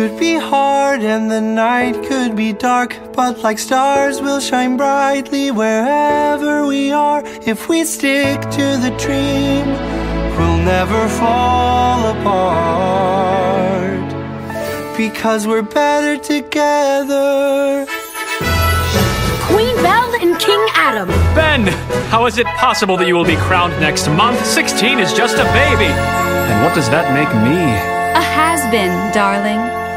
could be hard and the night could be dark, but like stars we'll shine brightly wherever we are. If we stick to the dream, we'll never fall apart, because we're better together. Queen Belle and King Adam. Ben, how is it possible that you will be crowned next month? 16 is just a baby. And what does that make me? A has-been, darling.